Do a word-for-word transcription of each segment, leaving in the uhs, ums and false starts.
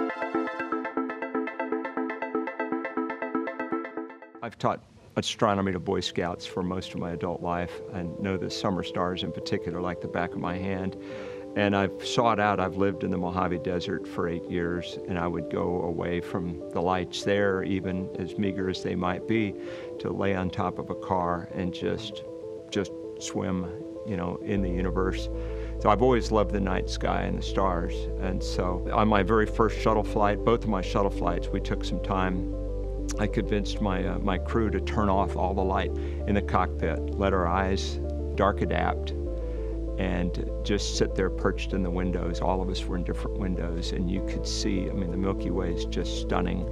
I've taught astronomy to Boy Scouts for most of my adult life and know the summer stars in particular like the back of my hand. And I've sought out, I've lived in the Mojave Desert for eight years, and I would go away from the lights there, even as meager as they might be, to lay on top of a car and just, just swim, you know, in the universe. So I've always loved the night sky and the stars. And so on my very first shuttle flight, both of my shuttle flights, we took some time. I convinced my, uh, my crew to turn off all the light in the cockpit, let our eyes dark adapt, and just sit there perched in the windows. All of us were in different windows, and you could see, I mean, the Milky Way is just stunning.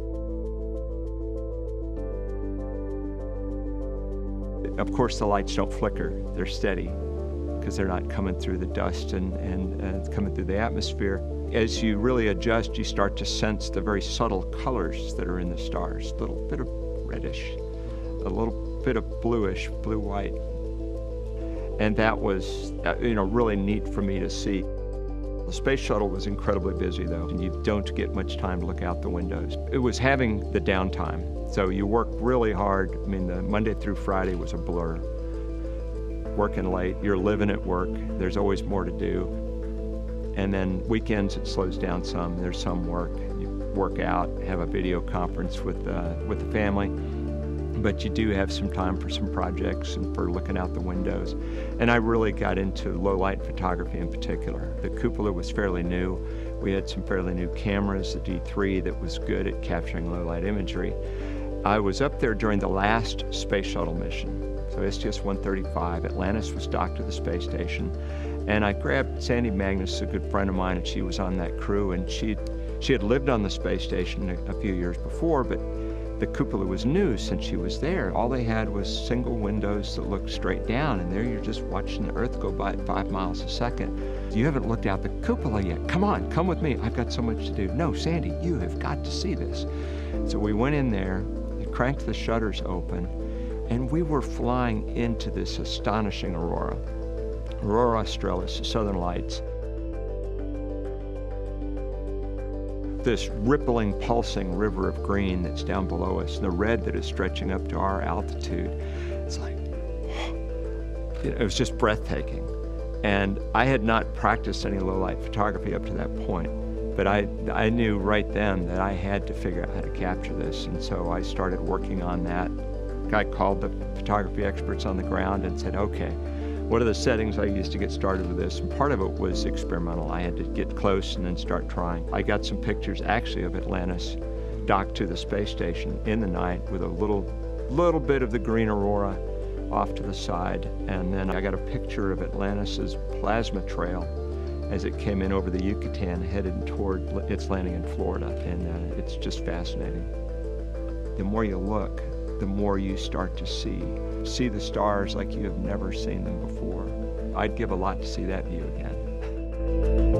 Of course, the lights don't flicker. They're steady because they're not coming through the dust and, and, and coming through the atmosphere. As you really adjust, you start to sense the very subtle colors that are in the stars. A little bit of reddish, a little bit of bluish, blue-white. And that was, you know, really neat for me to see. The space shuttle was incredibly busy, though, and you don't get much time to look out the windows. It was having the downtime, so you work really hard. I mean, the Monday through Friday was a blur. Working late, you're living at work, there's always more to do. And then weekends, it slows down some. There's some work. You work out, have a video conference with, uh, with the family, but you do have some time for some projects and for looking out the windows. And I really got into low-light photography in particular. The cupola was fairly new. We had some fairly new cameras, the D three, that was good at capturing low-light imagery. I was up there during the last space shuttle mission. So S T S one thirty-five, Atlantis was docked to the space station. And I grabbed Sandy Magnus, a good friend of mine, and she was on that crew, and she she had lived on the space station a, a few years before, but the cupola was new since she was there. All they had was single windows that looked straight down, and there you're just watching the Earth go by at five miles a second. You haven't looked out the cupola yet. Come on, come with me. I've got so much to do. No, Sandy, you have got to see this. So we went in there, cranked the shutters open, and we were flying into this astonishing aurora. Aurora Australis, the Southern Lights. This rippling, pulsing river of green that's down below us, and the red that is stretching up to our altitude. It's like, it was just breathtaking. And I had not practiced any low-light photography up to that point, but I, I knew right then that I had to figure out how to capture this, and so I started working on that. I called the photography experts on the ground and said, okay, what are the settings I used to get started with this? And part of it was experimental. I had to get close and then start trying. I got some pictures actually of Atlantis docked to the space station in the night with a little, little bit of the green aurora off to the side. And then I got a picture of Atlantis's plasma trail as it came in over the Yucatan headed toward its landing in Florida. And uh, it's just fascinating. The more you look, the more you start to see. See the stars like you have never seen them before. I'd give a lot to see that view again.